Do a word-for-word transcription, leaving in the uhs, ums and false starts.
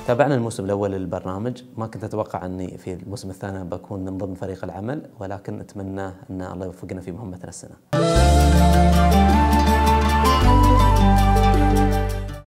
تابعنا الموسم الأول للبرنامج، ما كنت أتوقع أني في الموسم الثاني بكون من ضمن فريق العمل، ولكن أتمنى أن الله يوفقنا في مهمتنا السنة.